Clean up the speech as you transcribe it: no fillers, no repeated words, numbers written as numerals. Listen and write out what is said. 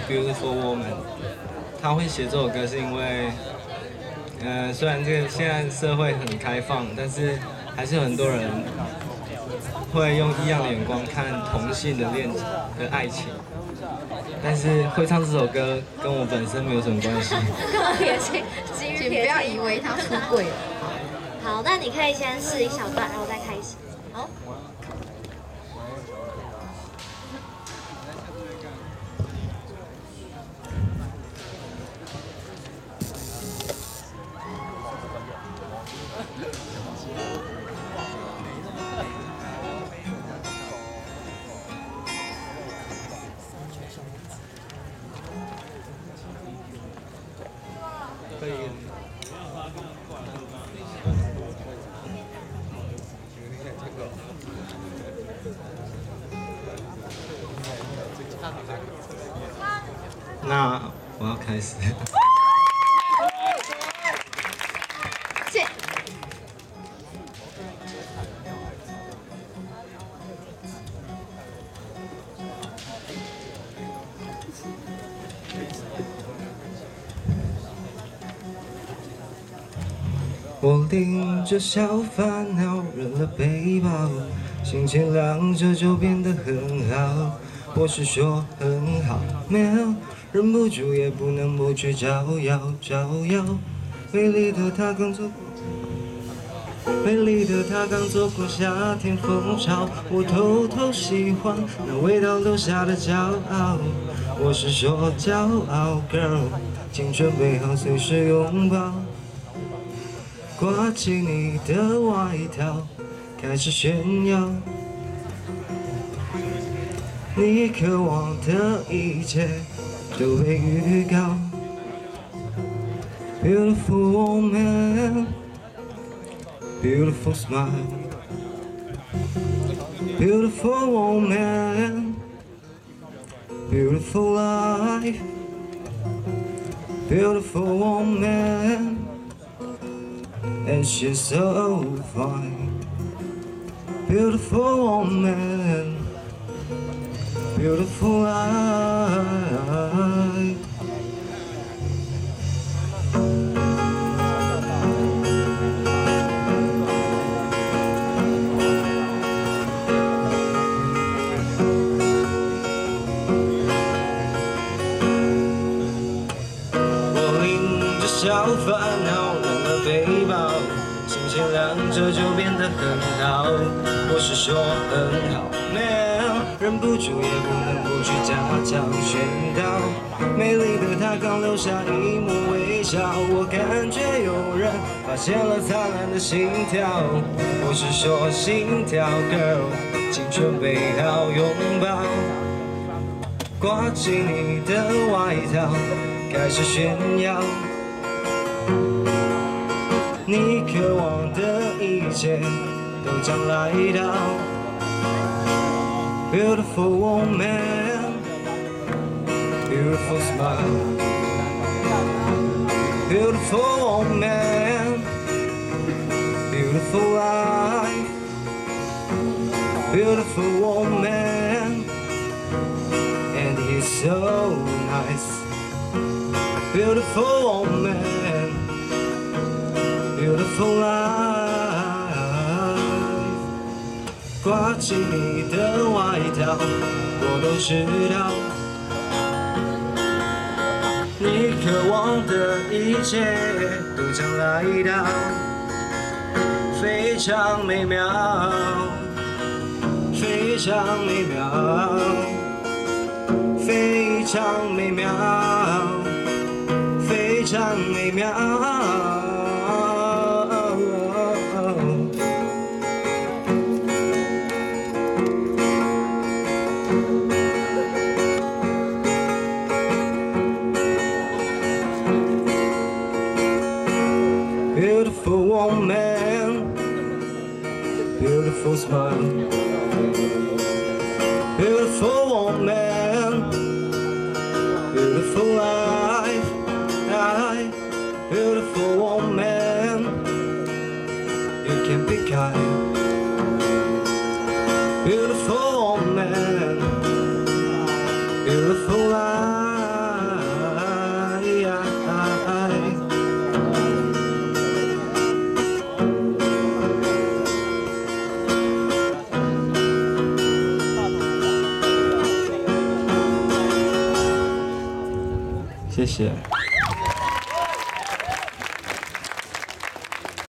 Beautiful Woman》。他会写这首歌是因为，虽然这个现在社会很开放，但是还是有很多人会用异样的眼光看同性的爱情。但是会唱这首歌跟我本身没有什么关系。 干嘛撇清？ 请不要以为他出柜了。 好，那你可以先试一小段，然后再开始。好。 可以。那我要开始。 谢。 我拎着小烦恼，扔了背包，心情亮着就变得很好。我是说很好，没有忍不住也不能不去招摇。美丽的她刚走过夏天风潮，我偷偷喜欢那味道留下的骄傲。我是说骄傲 girl， 请准备好随时拥抱。挂起你的外套，开始炫耀。你渴望的一切都被预告。Beautiful woman, beautiful smile. Beautiful woman, beautiful life. Beautiful woman.And she's so fine, beautiful woman, beautiful life. 我拎着小烦恼，扔了背包。心情亮着就变得很好，我是说很好 ，man， 忍不住也不能不去假装炫耀。美丽的她刚留下一抹微笑，我感觉有人发现了灿烂的心跳。我是说心跳 girl， 请准备好拥抱。挂起你的外套，开始炫耀。你渴望的一切都将来到。Beautiful woman, beautiful smile. Beautiful woman, beautiful life. Beautiful woman, and he's so nice. Beautiful woman.Beautiful life， 挂起你的外套，我都知道。你渴望的一切都将来到，非常美妙，非常美妙，非常美妙，非常美妙。Beautiful woman, beautiful smile. Beautiful woman, beautiful life. Beautiful woman, you can be kind. Beautiful woman, beautiful life. 谢谢。